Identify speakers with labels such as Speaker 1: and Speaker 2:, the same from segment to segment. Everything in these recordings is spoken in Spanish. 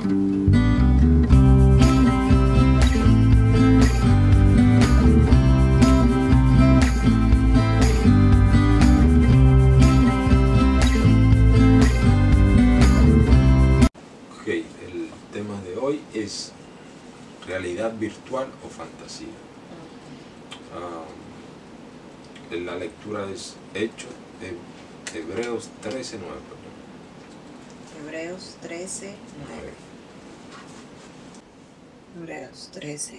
Speaker 1: Ok, el tema de hoy es realidad virtual o fantasía. La lectura es Hechos de Hebreos 13:9.
Speaker 2: Hebreos 13:9. Hebreos 13:9.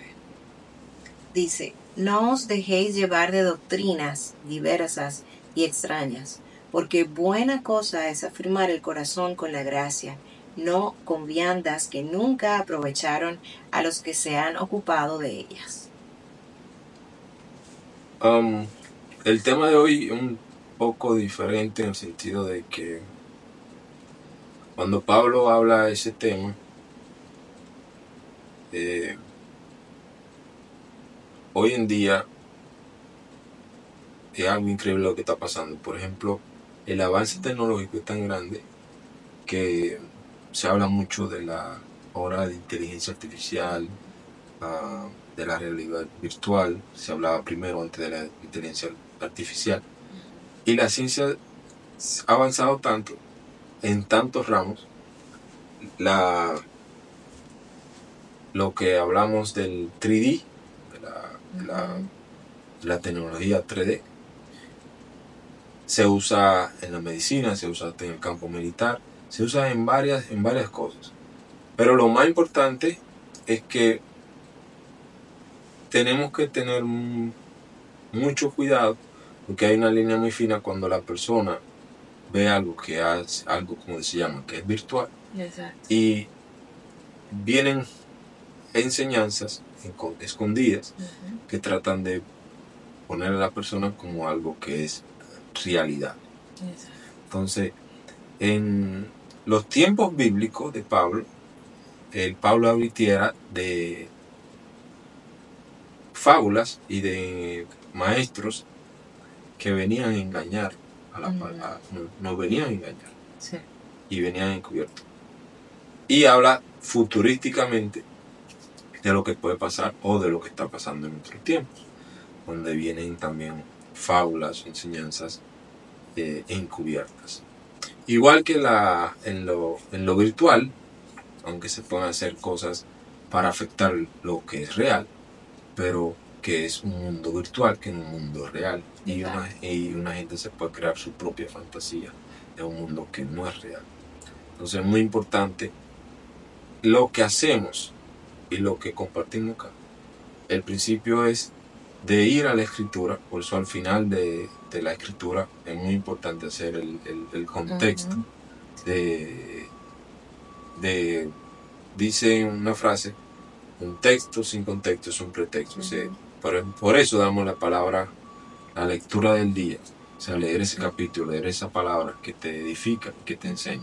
Speaker 2: Dice: no os dejéis llevar de doctrinas diversas y extrañas, porque buena cosa es afirmar el corazón con la gracia, no con viandas que nunca aprovecharon a los que se han ocupado de ellas.
Speaker 1: El tema de hoy es un poco diferente en el sentido de que cuando Pablo habla de ese tema, hoy en día es algo increíble lo que está pasando. Por ejemplo, el avance tecnológico es tan grande que se habla mucho de la hora de inteligencia artificial, de la realidad virtual. Se hablaba primero antes de la inteligencia artificial. Y la ciencia ha avanzado tanto en tantos ramos. Lo que hablamos del 3D, de la tecnología 3D, se usa en la medicina, se usa en el campo militar, se usa en varias cosas. Pero lo más importante es que tenemos que tener mucho cuidado, porque hay una línea muy fina cuando la persona ve algo que es algo, como se llama, que es virtual.
Speaker 2: Exacto.
Speaker 1: Y vienen enseñanzas escondidas que tratan de poner a la persona como algo que es realidad.
Speaker 2: Exacto.
Speaker 1: Entonces, en los tiempos bíblicos de Pablo, Pablo advirtiera de fábulas y de maestros que venían a engañar nos venían a engañar.
Speaker 2: Sí.
Speaker 1: Y venían encubiertos. Y habla futurísticamente de lo que puede pasar o de lo que está pasando en nuestros tiempos, donde vienen también fábulas, enseñanzas encubiertas. Igual que en lo virtual, aunque se pueden hacer cosas para afectar lo que es real, pero que es un mundo virtual que es un mundo real. Y una gente se puede crear su propia fantasía de un mundo que no es real. Entonces es muy importante lo que hacemos y lo que compartimos acá. El principio es de ir a la escritura, por eso al final de la escritura es muy importante hacer el contexto. Dice una frase: un texto sin contexto es un pretexto. O sea, por eso damos la palabra, la lectura del día. O sea, leer ese capítulo, leer esa palabra que te edifica, que te enseña.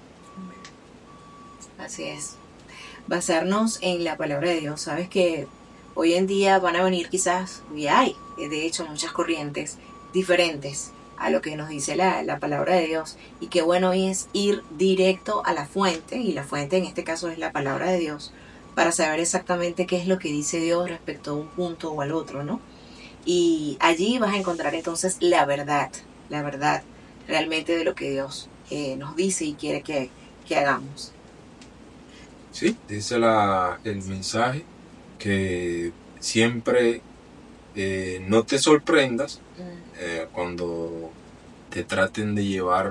Speaker 2: Así es. Basarnos en la palabra de Dios. Sabes que hoy en día van a venir quizás, y hay de hecho muchas corrientes diferentes a lo que nos dice la palabra de Dios, y qué bueno es ir directo a la fuente, y la fuente en este caso es la palabra de Dios, para saber exactamente qué es lo que dice Dios respecto a un punto o al otro, ¿no? Y allí vas a encontrar entonces la verdad realmente de lo que Dios nos dice y quiere que hagamos.
Speaker 1: Sí, dice el mensaje que siempre no te sorprendas cuando te traten de llevar,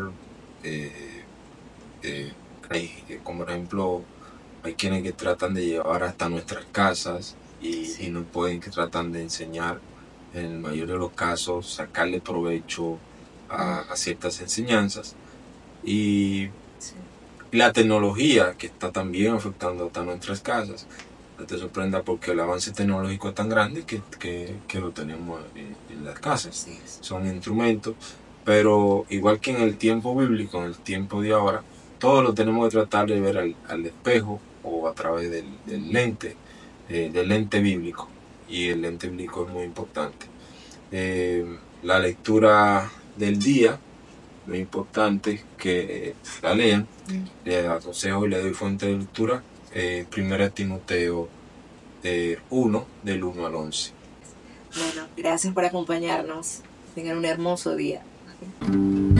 Speaker 1: como por ejemplo, hay quienes que tratan de llevar hasta nuestras casas y no pueden, que tratan de enseñar, en el mayor de los casos, sacarle provecho a ciertas enseñanzas. Y la tecnología que está también afectando hasta nuestras casas. No te sorprenda, porque el avance tecnológico es tan grande que lo tenemos en las casas. Son instrumentos, pero igual que en el tiempo bíblico, en el tiempo de ahora, todo lo tenemos que tratar de ver al espejo o a través del lente bíblico. Y el lente bíblico es muy importante. La lectura del día Lo importante es que la lean. Les aconsejo y les doy fuente de lectura. 1 Timoteo 1, del 1 al 11.
Speaker 2: Bueno, gracias por acompañarnos. Tengan un hermoso día.